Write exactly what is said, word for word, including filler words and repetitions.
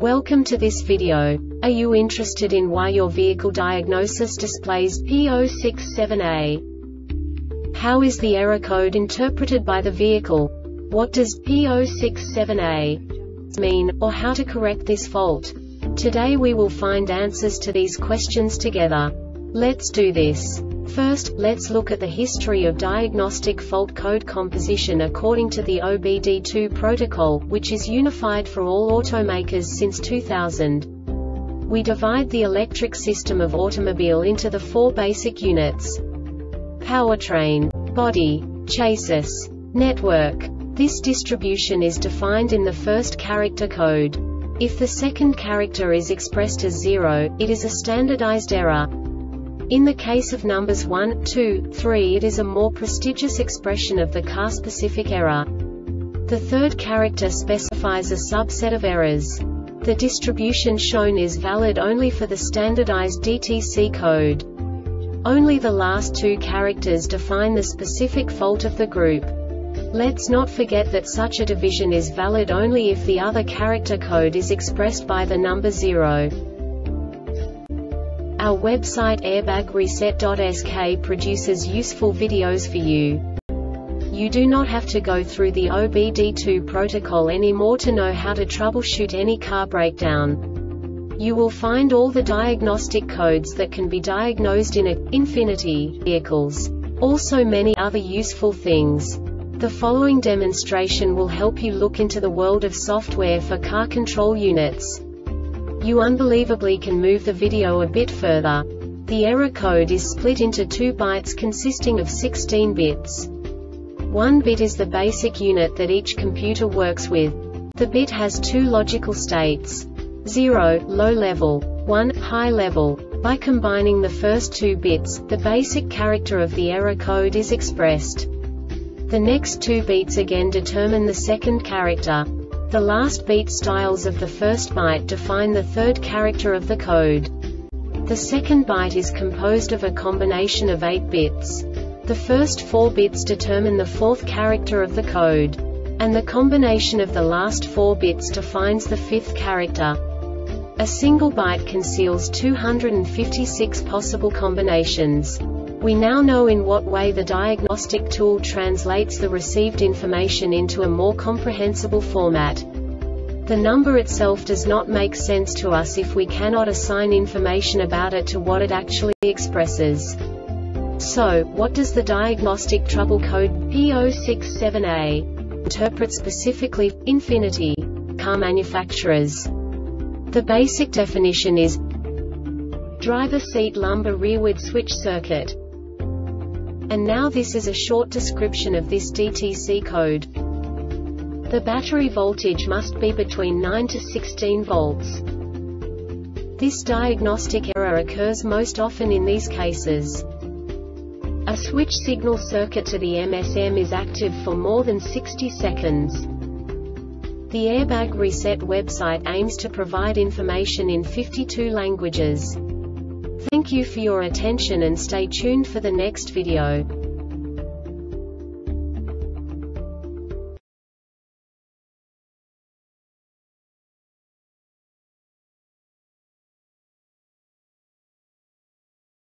Welcome to this video. Are you interested in why your vehicle diagnosis displays P zero six seven A? How is the error code interpreted by the vehicle? What does P zero six seven A mean, or how to correct this fault? Today we will find answers to these questions together. Let's do this. First, let's look at the history of diagnostic fault code composition according to the O B D two protocol, which is unified for all automakers since two thousand. We divide the electric system of automobile into the four basic units: powertrain, body, chassis, network. This distribution is defined in the first character code. If the second character is expressed as zero, it is a standardized error. In the case of numbers one, two, three, it is a more prestigious expression of the car-specific error. The third character specifies a subset of errors. The distribution shown is valid only for the standardized D T C code. Only the last two characters define the specific fault of the group. Let's not forget that such a division is valid only if the other character code is expressed by the number zero. Our website airbag reset dot S K produces useful videos for you. You do not have to go through the O B D two protocol anymore to know how to troubleshoot any car breakdown. You will find all the diagnostic codes that can be diagnosed in a Infiniti vehicles. Also many other useful things. The following demonstration will help you look into the world of software for car control units. You unbelievably can move the video a bit further. The error code is split into two bytes consisting of sixteen bits. One bit is the basic unit that each computer works with. The bit has two logical states: zero, low level, one, high level. By combining the first two bits, the basic character of the error code is expressed. The next two beats again determine the second character. The last beat styles of the first byte define the third character of the code. The second byte is composed of a combination of eight bits. The first four bits determine the fourth character of the code. And the combination of the last four bits defines the fifth character. A single byte conceals two hundred fifty-six possible combinations. We now know in what way the diagnostic tool translates the received information into a more comprehensible format. The number itself does not make sense to us if we cannot assign information about it to what it actually expresses. So, what does the diagnostic trouble code P zero six seven A interpret specifically for Infiniti car manufacturers? The basic definition is driver seat lumbar rearward switch circuit. And now this is a short description of this D T C code. The battery voltage must be between nine to sixteen volts. This diagnostic error occurs most often in these cases. A switch signal circuit to the M S M is active for more than sixty seconds. The Airbag Reset website aims to provide information in fifty-two languages. Thank you for your attention and stay tuned for the next video.